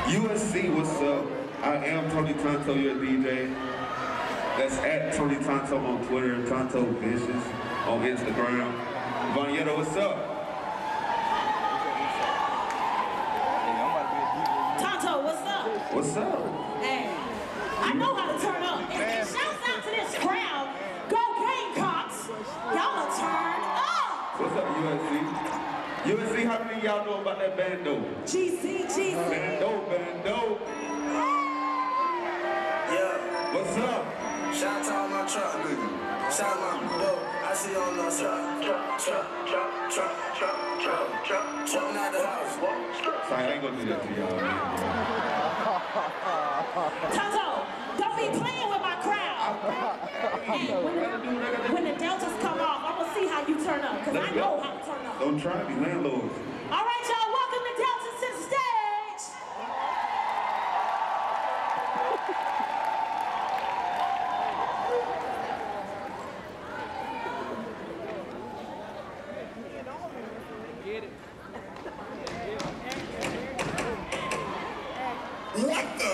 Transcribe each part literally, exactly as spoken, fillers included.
U S C, what's up? I am Tony Tonto, your D J. That's at Tony Tonto on Twitter, Tonto Vicious on Instagram. Vanietta, what's up? Tonto, what's up? What's up? Hey, I know how to turn up. And, and shouts out to this crowd. Go Gamecocks. Y'all are turned up. What's up, U S C? U S C, how many of y'all know about that bando? G C, G C. Bando, bando. Yeah. What's up? Shout out to all my truck niggas. Shout out my boat. I see you on the truck, truck, truck, truck, truck, truck, truck, truck, truck, out the house. Sorry, I ain't gonna do that to y'all. Tonto, don't be playing with my crowd. Hey, when, the, when the deltas come off, I'm gonna see how you turn up, because I know how to turn up. Don't try to be landlords. All right, y'all, welcome the deltas to the stage. Get it. What the?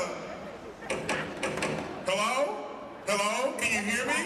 Hello? Hello? Can you hear me?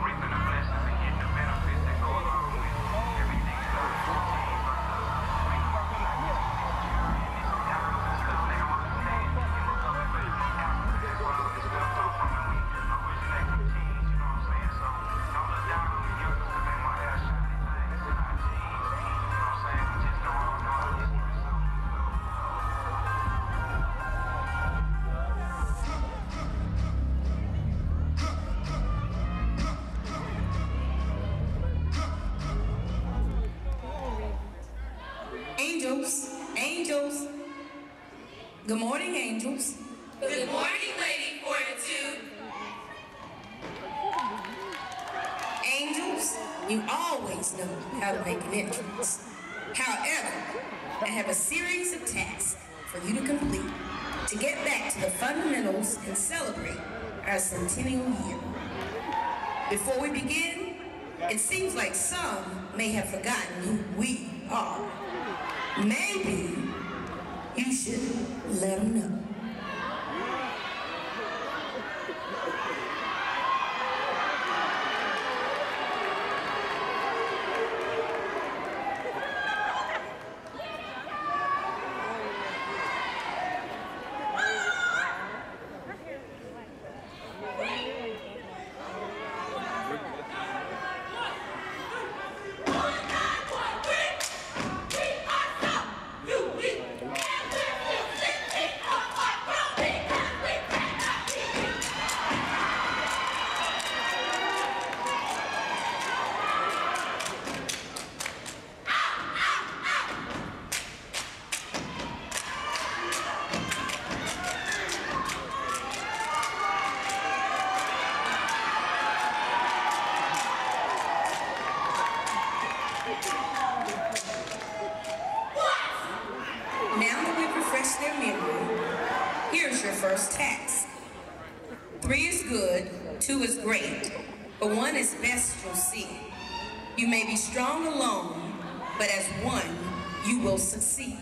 Angels, angels. Good morning, angels. Good morning, Lady Fortitude. Angels, you always know how to make an entrance. However, I have a series of tasks for you to complete to get back to the fundamentals and celebrate our centennial year. Before we begin, it seems like some may have forgotten who we are. Maybe you should let them know. Now that we've refreshed their memory, here's your first task. Three is good, two is great, but one is best you'll see. You may be strong alone, but as one, you will succeed.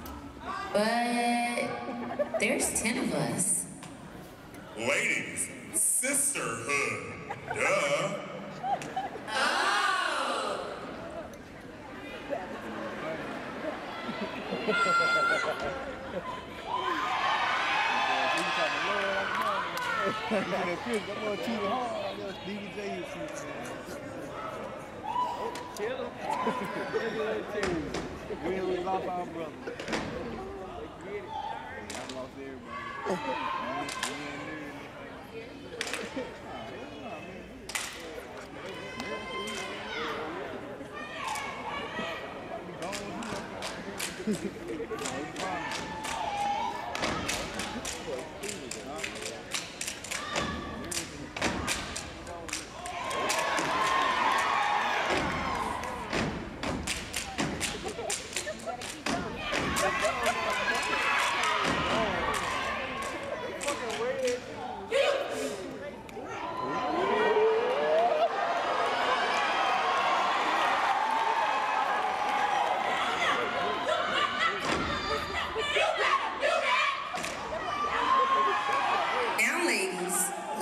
But there's ten of us. Ladies, sisterhood. Duh. We lost our brother. I lost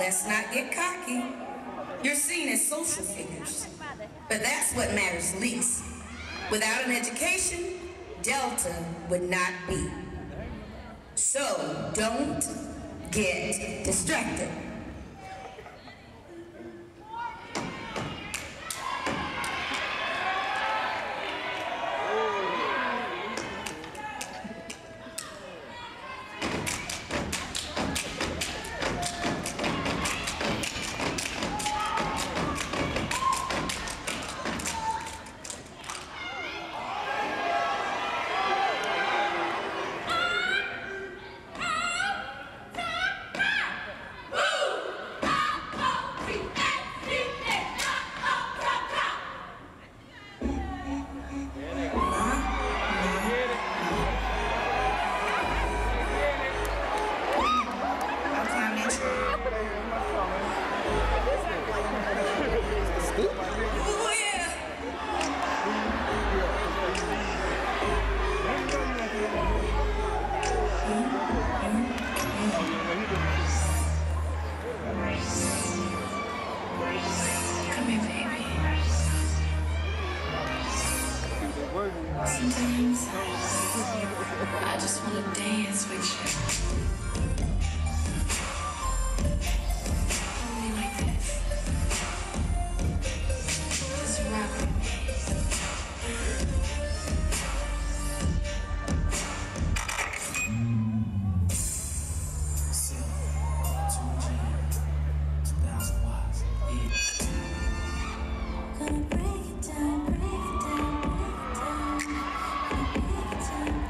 let's not get cocky. You're seen as social figures, but that's what matters least. Without an education, Delta would not be. So don't get distracted. Sometimes I just want to dance with you. Hold me like this. Just rock with me. Gonna break it down, break it down, break it down.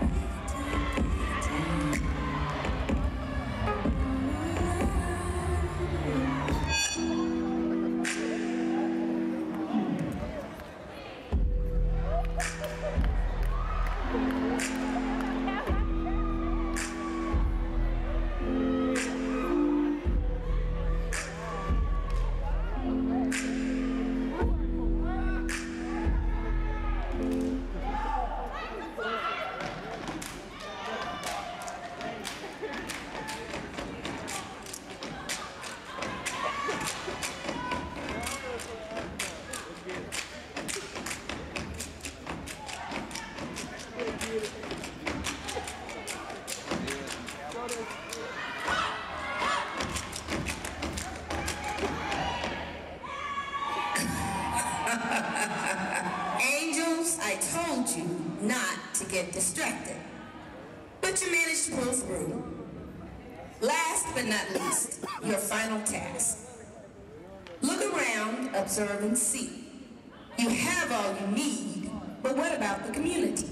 Angels, I told you not to get distracted, but you managed to pull through. Last but not least, your final task. Look around, observe, and see. You have all you need, but what about the community?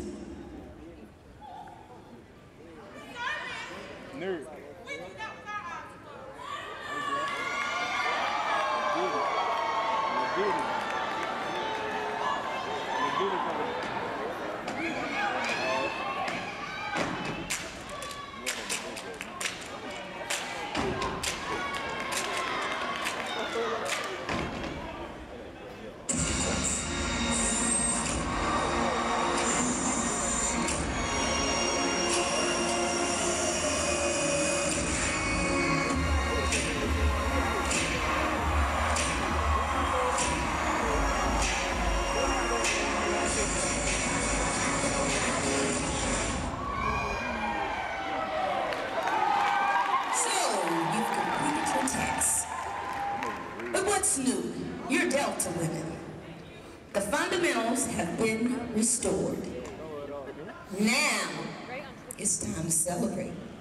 Nerd. New. You're Delta women. The fundamentals have been restored. Now it's time to celebrate.